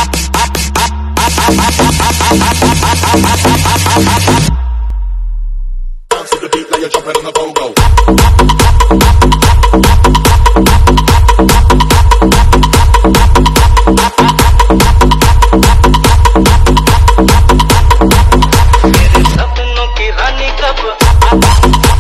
Bounce to the beat like you're jumping on the go-go. मेरे सपनों की रानी कब